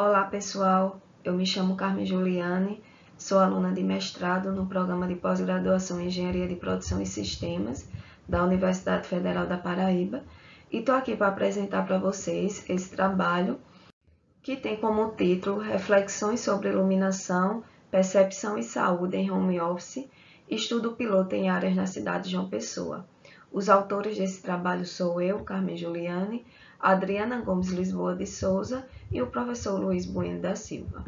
Olá pessoal, eu me chamo Carmen Juliane, sou aluna de mestrado no programa de pós-graduação em Engenharia de Produção e Sistemas da Universidade Federal da Paraíba e estou aqui para apresentar para vocês esse trabalho que tem como título Reflexões sobre Iluminação, Percepção e Saúde em Home Office, estudo piloto em áreas na cidade de João Pessoa. Os autores desse trabalho sou eu, Carmen Juliane, Adriana Gomes Lisboa de Souza e o professor Luiz Bueno da Silva.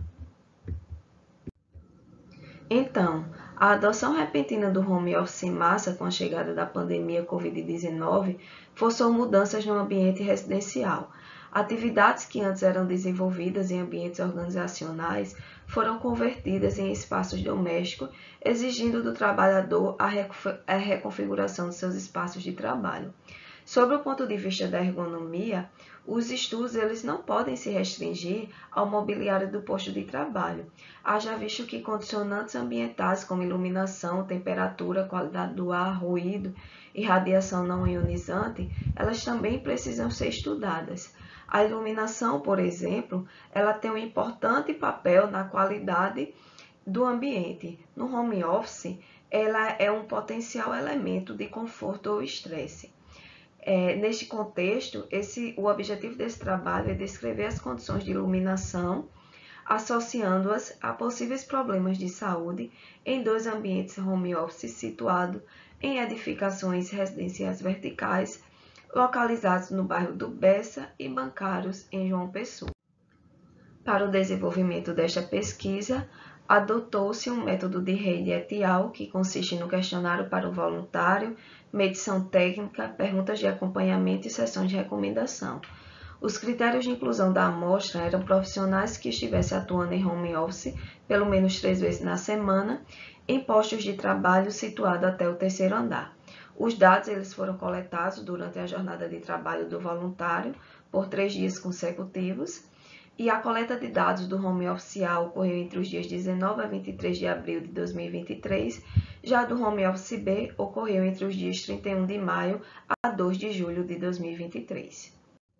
Então, a adoção repentina do home office em massa com a chegada da pandemia Covid-19 forçou mudanças no ambiente residencial. Atividades que antes eram desenvolvidas em ambientes organizacionais foram convertidas em espaços domésticos, exigindo do trabalhador a reconfiguração de seus espaços de trabalho. Sobre o ponto de vista da ergonomia, os estudos eles não podem se restringir ao mobiliário do posto de trabalho, haja visto que condicionantes ambientais como iluminação, temperatura, qualidade do ar, ruído e radiação não ionizante, elas também precisam ser estudadas. A iluminação, por exemplo, ela tem um importante papel na qualidade do ambiente. No home office, ela é um potencial elemento de conforto ou estresse. Neste contexto, o objetivo desse trabalho é descrever as condições de iluminação, associando-as a possíveis problemas de saúde em dois ambientes home office situados em edificações residenciais verticais, localizados no bairro do Bessa e Bancários, em João Pessoa. Para o desenvolvimento desta pesquisa, adotou-se um método de rede et al., que consiste no questionário para o voluntário, medição técnica, perguntas de acompanhamento e sessões de recomendação. Os critérios de inclusão da amostra eram profissionais que estivessem atuando em home office pelo menos 3 vezes na semana, em postos de trabalho situados até o 3º andar. Os dados eles foram coletados durante a jornada de trabalho do voluntário por 3 dias consecutivos, e a coleta de dados do home office A ocorreu entre os dias 19 a 23 de abril de 2023, já do home office B ocorreu entre os dias 31 de maio a 2 de julho de 2023.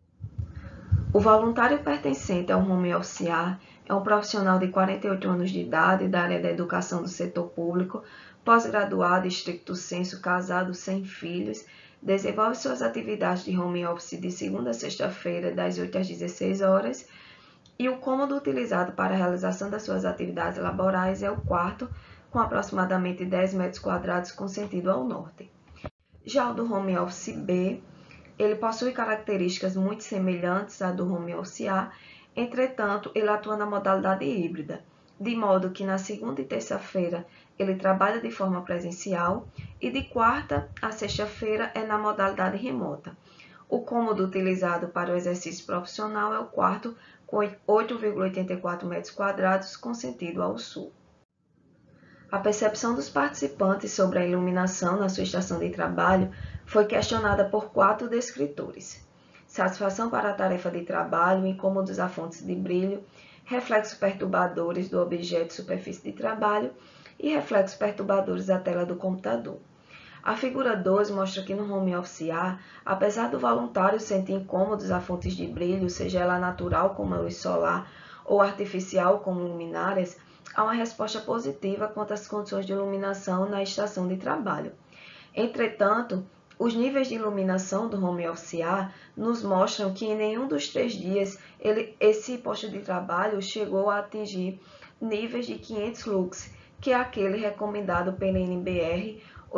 O voluntário pertencente ao home office A é um profissional de 48 anos de idade da área da educação do setor público, pós-graduado, stricto sensu, casado, sem filhos, desenvolve suas atividades de home office de segunda a sexta-feira, das 8 às 16 horas, e o cômodo utilizado para a realização das suas atividades laborais é o quarto, com aproximadamente 10 metros quadrados com sentido ao norte. Já o do home office B, ele possui características muito semelhantes à do home office A, entretanto, ele atua na modalidade híbrida, de modo que na segunda e terça-feira ele trabalha de forma presencial e de quarta a sexta-feira é na modalidade remota. O cômodo utilizado para o exercício profissional é o quarto, com 8,84 metros quadrados com sentido ao sul. A percepção dos participantes sobre a iluminação na sua estação de trabalho foi questionada por 4 descritores. Satisfação para a tarefa de trabalho, incômodos à fonte de brilho, reflexos perturbadores do objeto e superfície de trabalho e reflexos perturbadores da tela do computador. A figura 2 mostra que no home office A, apesar do voluntário sentir incômodos a fontes de brilho, seja ela natural como a luz solar ou artificial como luminárias, há uma resposta positiva quanto às condições de iluminação na estação de trabalho. Entretanto, os níveis de iluminação do home office A nos mostram que em nenhum dos 3 dias esse posto de trabalho chegou a atingir níveis de 500 lux, que é aquele recomendado pela NBR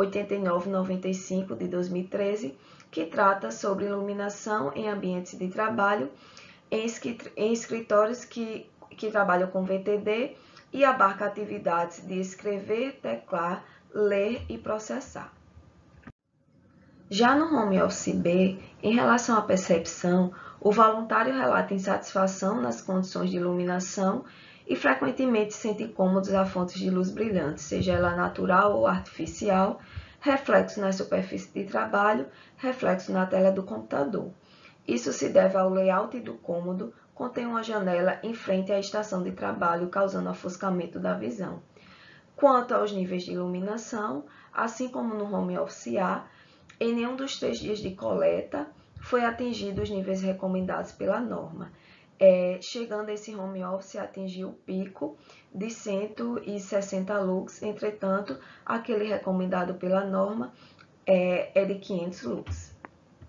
8995 de 2013, que trata sobre iluminação em ambientes de trabalho, em escritórios que trabalham com VTD e abarca atividades de escrever, teclar, ler e processar. Já no home office B, em relação à percepção, o voluntário relata insatisfação nas condições de iluminação e frequentemente sente incômodos a fontes de luz brilhante, seja ela natural ou artificial, reflexo na superfície de trabalho, reflexo na tela do computador. Isso se deve ao layout do cômodo, contém uma janela em frente à estação de trabalho, causando ofuscamento da visão. Quanto aos níveis de iluminação, assim como no home office A, em nenhum dos 3 dias de coleta foi atingido os níveis recomendados pela norma. chegando esse home office a atingir o pico de 160 lux, entretanto, aquele recomendado pela norma é de 500 lux.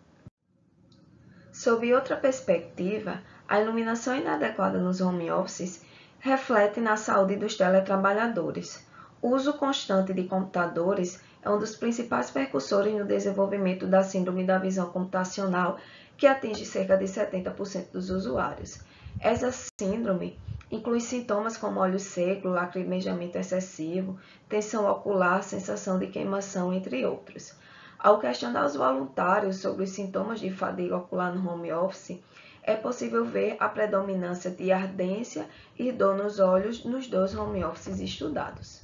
Sob outra perspectiva, a iluminação inadequada nos home offices reflete na saúde dos teletrabalhadores. O uso constante de computadores é um dos principais percussores no desenvolvimento da síndrome da visão computacional, que atinge cerca de 70% dos usuários. Essa síndrome inclui sintomas como olho seco, lacrimejamento excessivo, tensão ocular, sensação de queimação, entre outros. Ao questionar os voluntários sobre os sintomas de fadiga ocular no home office, é possível ver a predominância de ardência e dor nos olhos nos 2 home offices estudados.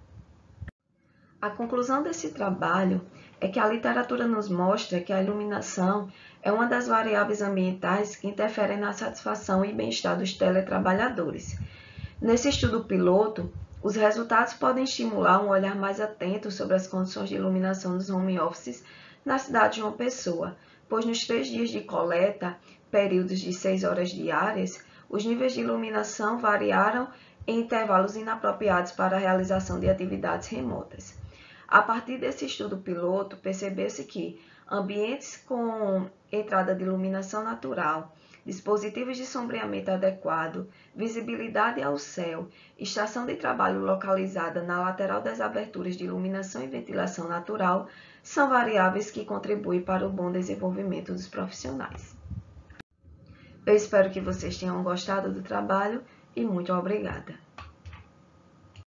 A conclusão desse trabalho é que a literatura nos mostra que a iluminação é uma das variáveis ambientais que interferem na satisfação e bem-estar dos teletrabalhadores. Nesse estudo piloto, os resultados podem estimular um olhar mais atento sobre as condições de iluminação dos home offices na cidade de João Pessoa, pois nos 3 dias de coleta, períodos de 6 horas diárias, os níveis de iluminação variaram em intervalos inapropriados para a realização de atividades remotas. A partir desse estudo piloto, percebeu-se que ambientes com entrada de iluminação natural, dispositivos de sombreamento adequado, visibilidade ao céu, estação de trabalho localizada na lateral das aberturas de iluminação e ventilação natural são variáveis que contribuem para o bom desenvolvimento dos profissionais. Eu espero que vocês tenham gostado do trabalho e muito obrigada.